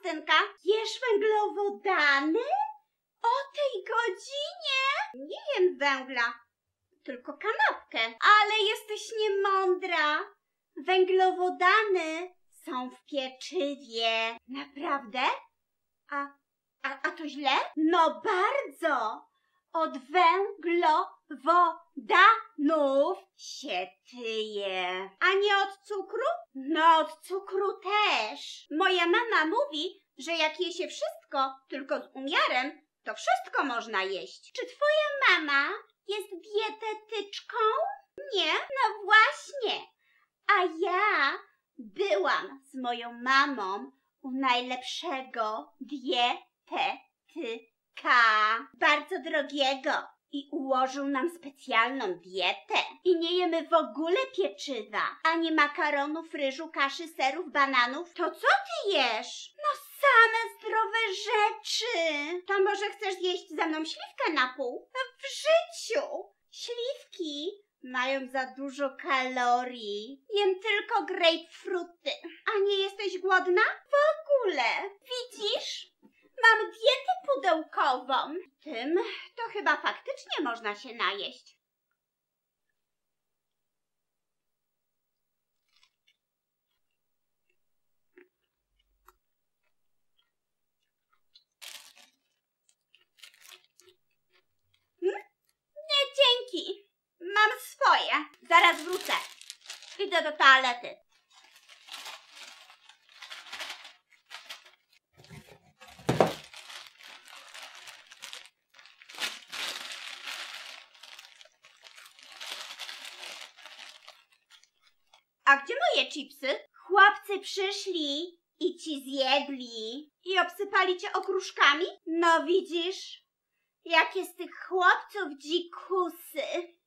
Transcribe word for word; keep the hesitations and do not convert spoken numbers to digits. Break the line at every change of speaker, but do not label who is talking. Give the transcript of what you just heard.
Justynka? Jesz węglowodany? O tej godzinie? Nie jem węgla, tylko kanapkę. Ale jesteś niemądra. Węglowodany są w pieczywie. Naprawdę? A, a, a to źle? No bardzo. Od węglowodanów się tyje. A nie od cukru? No od cukru też. Moja mama mówi, że jak je się wszystko, tylko z umiarem, to wszystko można jeść. Czy twoja mama jest dietetyczką? Nie? No właśnie. A ja byłam z moją mamą u najlepszego dietetyka, bardzo drogiego, i ułożył nam specjalną dietę. I nie jemy w ogóle pieczywa, ani makaronów, ryżu, kaszy, serów, bananów. To co ty jesz? No same zdrowe rzeczy. To może chcesz zjeść ze mną śliwkę na pół? No w życiu. Śliwki mają za dużo kalorii. Jem tylko grejpfruty. A nie jesteś głodna? W ogóle. Widzisz? Mam dietę pudełkową. Tym to chyba faktycznie można się najeść. Hmm? Nie, dzięki. Mam swoje. Zaraz wrócę. Idę do toalety. A gdzie moje chipsy? Chłopcy przyszli i ci zjedli. I obsypali cię okruszkami? No widzisz, jakie z tych chłopców dzikusy.